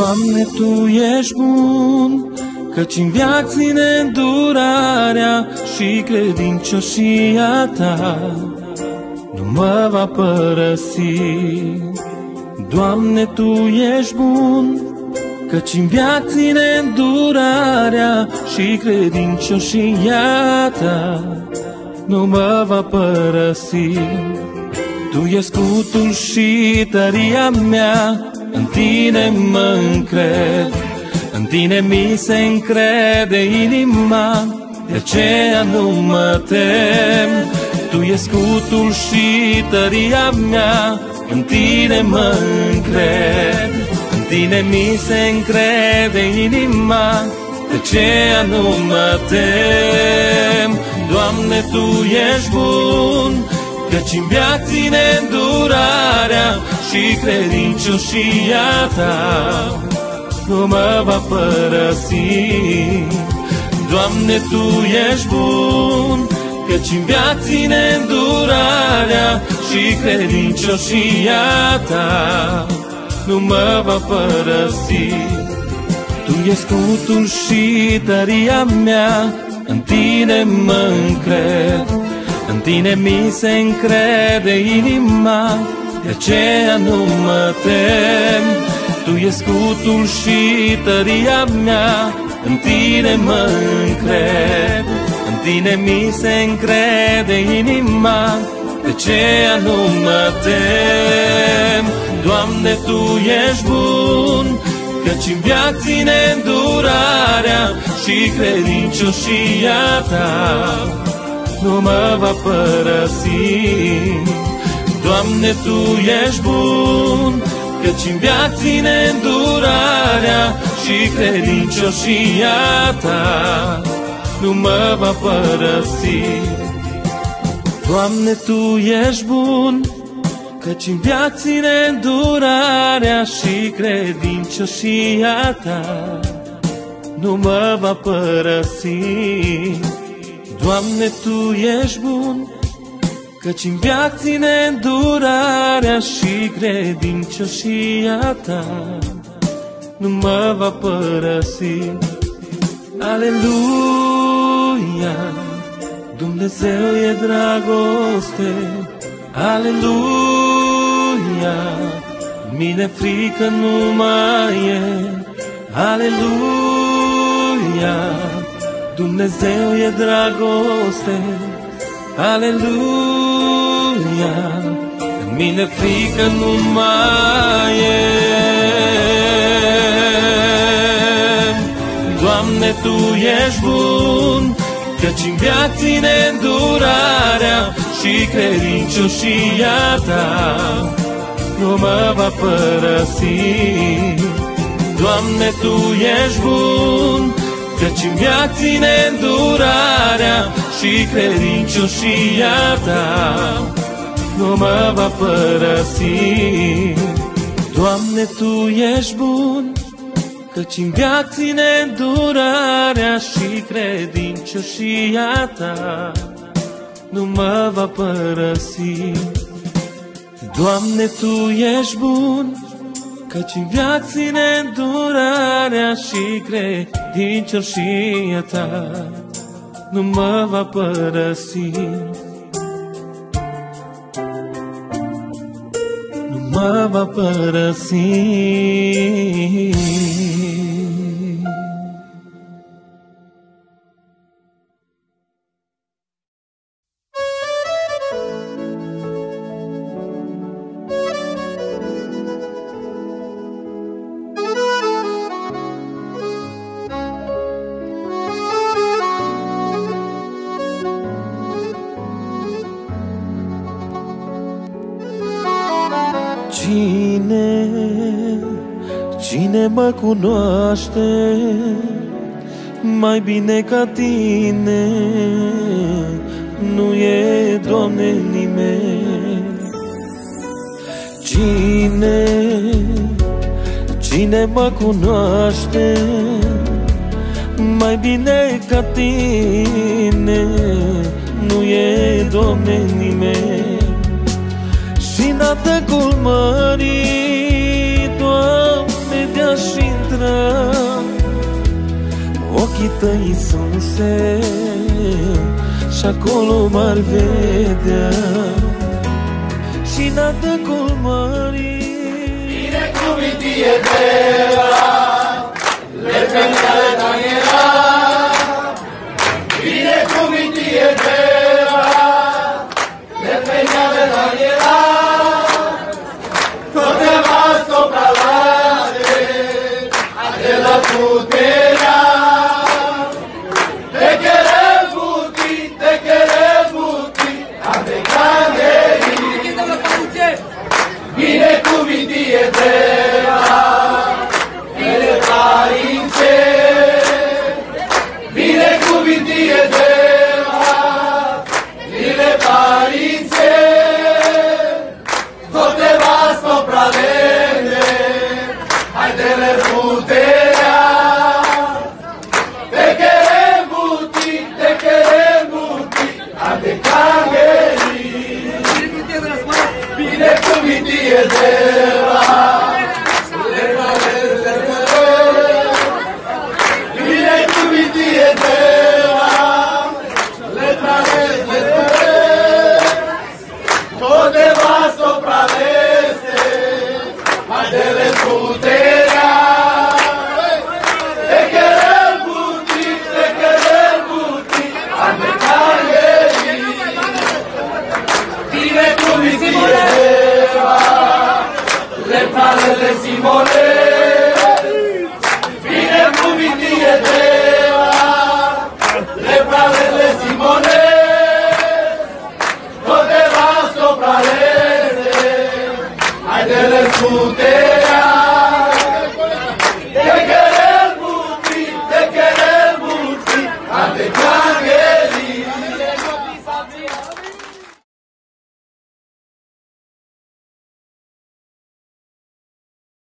Doamne, Tu ești bun, căci-n veac ține îndurarea și credincioșia Ta nu mă va părăsi. Doamne, Tu ești bun, căci-n veac ține îndurarea și credincioșia Ta nu mă va părăsi. Tu ești scutul și tăria mea, în Tine mă încred, în Tine mi se încrede inima, de aceea nu mă tem. Tu ești scutul și tăria mea, în Tine mă încred, în Tine mi se încrede inima, de aceea nu mă tem. Doamne, Tu ești bun, căci-n veac ține îndurarea și credincioșia Ta nu mă va părăsi. Doamne, Tu ești bun, căci-n veac ține îndurarea și credincioșia Ta nu mă va părăsi. Tu ești scutul și tăria mea, în Tine mă încred, în Tine mi se încrede inima, de aceea nu mă tem. Tu ești scutul și tăria mea, în Tine mă încred, în Tine mi se încrede inima, de aceea nu mă tem. Doamne, Tu ești bun, căci-n veac ține îndurarea și credincioșia Ta nu mă va părăsi. Doamne, Tu ești bun, căci-n veac ține îndurarea și credincioșia Ta nu mă va părăsi. Doamne, Tu ești bun, căci-n veac ține îndurarea și credincioșia Ta nu mă va părăsi. Doamne, Tu ești bun, căci-n veac ține îndurarea și credincioșia Ta nu mă va părăsi. Aleluia, Dumnezeu e dragoste. Aleluia, mine frică nu mai e. Aleluia, Dumnezeu e dragoste. Aleluia, în mine frică nu mai e. Doamne, Tu ești bun, căci-n veac ține îndurarea și credincioșia Ta nu mă va părăsi. Doamne, Tu ești bun, căci-n veac ține îndurarea și credincioșia Ta nu mă va părăsi. Doamne, Tu ești bun, căci-n veac ține îndurarea și credincioșia Ta nu mă va părăsi. Doamne, Tu ești bun, căci-n veac ține îndurarea și credincioșia Ta nu mă va părăsi. Nu mă va părăsi. Cine mă cunoaște mai bine ca Tine? Nu e, Doamne, nimeni. Cine mă cunoaște mai bine ca Tine? Nu e, Doamne, nimeni. Și în adâncul mării, Doamne, de-aș ochii tăi, Iisuse, și acolo m-ar vedea. Și în adâncul mării binecuvintie Deva, lepeniale Daniela, binecuvintie Deva, lepeniale Daniela, toate vas sopralate, de la puterea, te querem buti, ante candeli, binecuvintie Deva, ele parințe, binecuvintie Deva, ele parințe, toate vas sopralene, haidele puterea, te querem buti, ante candeli, binecuvintie Deva, binecuvintie Deva, toate vas sopraveste, haidele puterea, te querem buti, ante candeli, binecuvintie Deva, lepranele Simone, binecuvintie Deva, lepranele Simone, toate vas sopralene, haidele puterea.